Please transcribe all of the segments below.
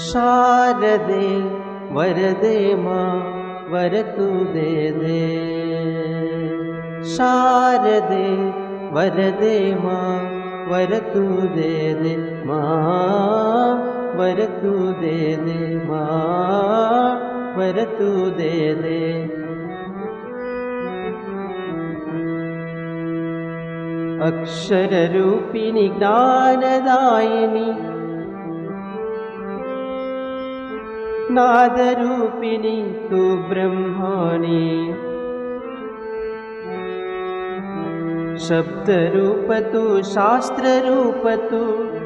शारदे वरदे मां वरतु दे दे। शारदे वरदे मां वरतु दे दे मां वरतु दे दे मां वरतु दे दे। अक्षर रूपिणी ज्ञानदायिनी नाद रूपिणी तु ब्रह्माणी। शब्द रूप तु शास्त्र रूप तु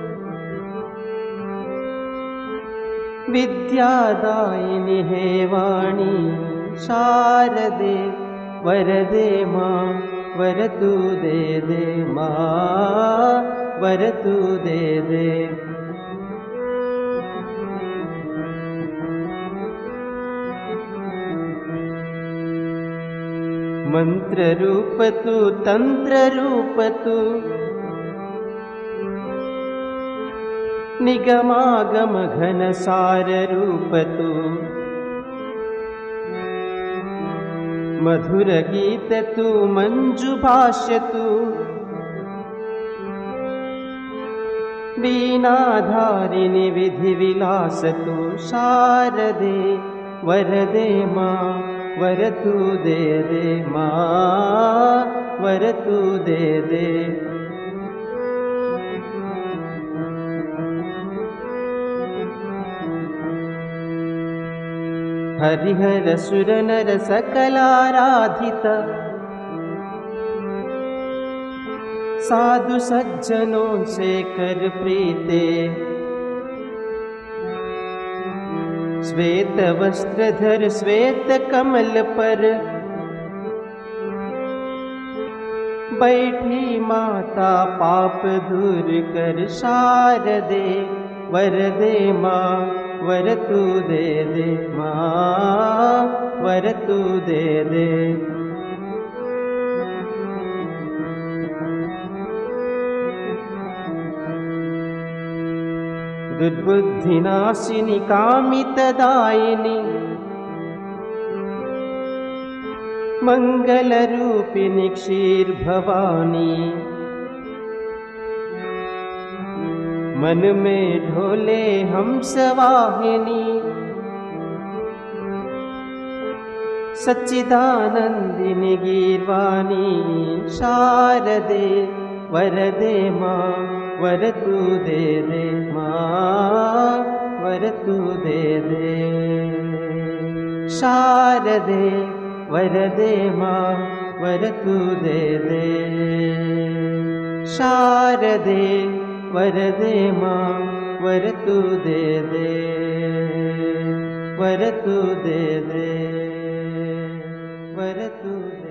विद्यादायिनी हे वाणी। शारदे वरदे मां वरतु दे दे मां वरतु दे दे। मंत्र रूप तु तंत्र रूप तु निगमागम घन सार रूप तु। मधुर गीत तु मंजु भाष्य तु वीणाधारिणी विधि विलास तु। शारदे वरदे मां वरतु दे दे मां वरतु दे दे। हरिहर सुर नर सकलाराधिता साधु सज्जनों से कर प्रीते। श्वेत वस्त्रधर श्वेत कमल पर बैठी माता पाप दूर कर। शारदे वरदे मां वरतु दे दे मां वरतु दे दे। दुर्बुद्धिनाशिनी कामितदायिनी मंगलरूपिणी क्षीरभवानी। मन में ढोले हंस वाहिनी सच्चिदानंदिनी गीर्वाणी। शारदे वरदे मां वरतु दे दे मां वरतु दे दे। शारदे वरदे मां वरतु दे दे। शारदे वरदे मां वरतु दे दे वरतु दे दे वरतु दे।